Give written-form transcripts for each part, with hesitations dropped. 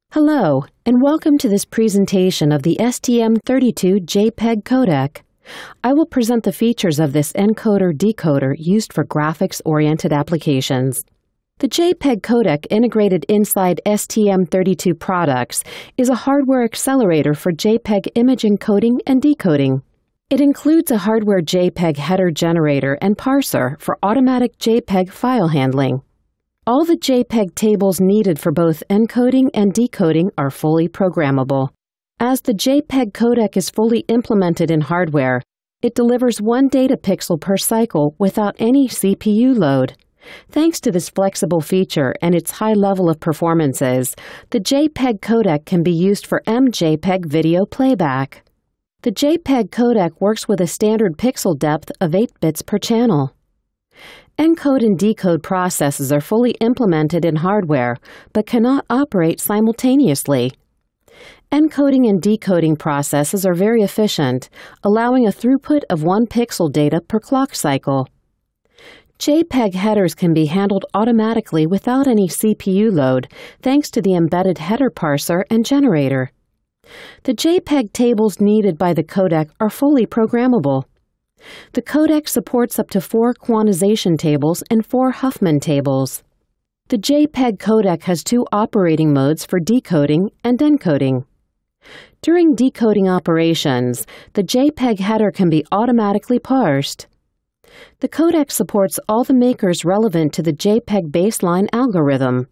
Hello, and welcome to this presentation of the STM32 JPEG codec. I will present the features of this encoder-decoder used for graphics-oriented applications. The JPEG codec integrated inside STM32 products is a hardware accelerator for JPEG image encoding and decoding. It includes a hardware JPEG header generator and parser for automatic JPEG file handling. All the JPEG tables needed for both encoding and decoding are fully programmable. As the JPEG codec is fully implemented in hardware, it delivers 1 data pixel per cycle without any CPU load. Thanks to this flexible feature and its high level of performances, the JPEG codec can be used for MJPEG video playback. The JPEG codec works with a standard pixel depth of 8 bits per channel. Encode and decode processes are fully implemented in hardware, but cannot operate simultaneously. Encoding and decoding processes are very efficient, allowing a throughput of 1 pixel data per clock cycle. JPEG headers can be handled automatically without any CPU load, thanks to the embedded header parser and generator. The JPEG tables needed by the codec are fully programmable. The codec supports up to 4 quantization tables and 4 Huffman tables. The JPEG codec has 2 operating modes for decoding and encoding. During decoding operations, the JPEG header can be automatically parsed. The codec supports all the makers relevant to the JPEG baseline algorithm.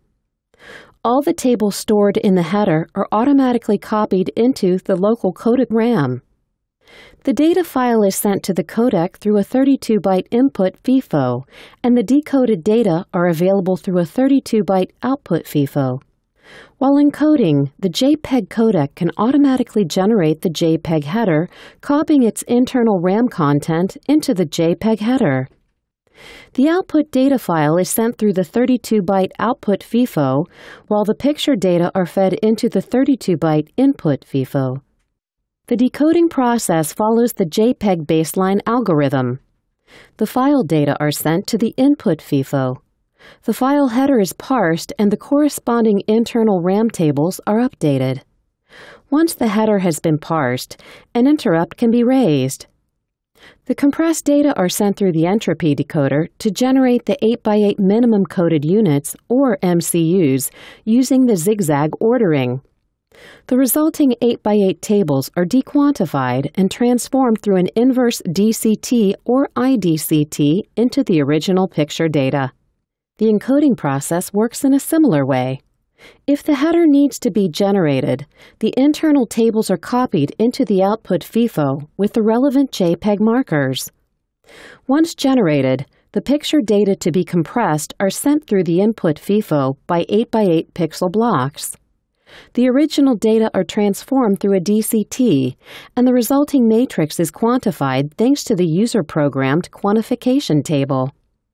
All the tables stored in the header are automatically copied into the local codec RAM. The data file is sent to the codec through a 32-byte input FIFO, and the decoded data are available through a 32-byte output FIFO. While encoding, the JPEG codec can automatically generate the JPEG header, copying its internal RAM content into the JPEG header. The output data file is sent through the 32-byte output FIFO, while the picture data are fed into the 32-byte input FIFO. The decoding process follows the JPEG baseline algorithm. The file data are sent to the input FIFO. The file header is parsed and the corresponding internal RAM tables are updated. Once the header has been parsed, an interrupt can be raised. The compressed data are sent through the entropy decoder to generate the 8x8 minimum coded units, or MCUs, using the zigzag ordering. The resulting 8x8 tables are dequantified and transformed through an inverse DCT or IDCT into the original picture data. The encoding process works in a similar way. If the header needs to be generated, the internal tables are copied into the output FIFO with the relevant JPEG markers. Once generated, the picture data to be compressed are sent through the input FIFO by 8x8 pixel blocks. The original data are transformed through a DCT, and the resulting matrix is quantified thanks to the user-programmed quantification table.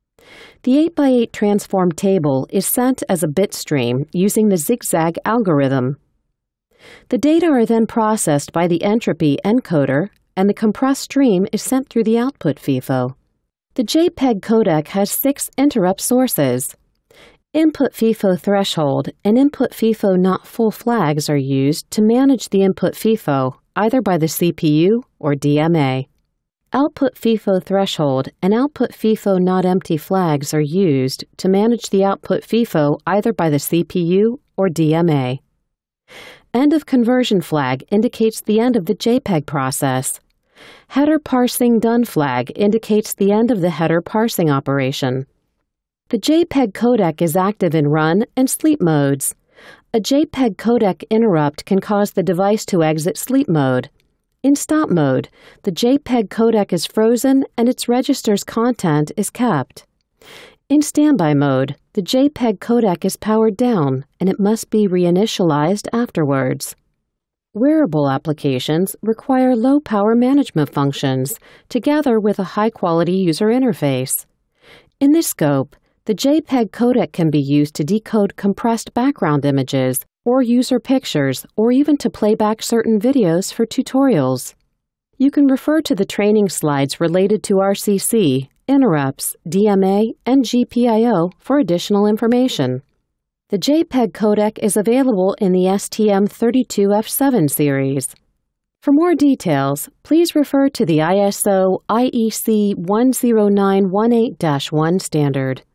The 8x8 transformed table is sent as a bit stream using the zigzag algorithm. The data are then processed by the entropy encoder, and the compressed stream is sent through the output FIFO. The JPEG codec has 6 interrupt sources. Input FIFO threshold and input FIFO not full flags are used to manage the input FIFO, either by the CPU or DMA. Output FIFO threshold and output FIFO not empty flags are used to manage the output FIFO either by the CPU or DMA. End of conversion flag indicates the end of the JPEG process. Header parsing done flag indicates the end of the header parsing operation. The JPEG codec is active in run and sleep modes. A JPEG codec interrupt can cause the device to exit sleep mode. In stop mode, the JPEG codec is frozen and its register's content is kept. In standby mode, the JPEG codec is powered down and it must be reinitialized afterwards. Wearable applications require low power management functions, together with a high-quality user interface. In this scope, the JPEG codec can be used to decode compressed background images, or user pictures, or even to play back certain videos for tutorials. You can refer to the training slides related to RCC, interrupts, DMA, and GPIO for additional information. The JPEG codec is available in the STM32F7 series. For more details, please refer to the ISO IEC 10918-1 standard.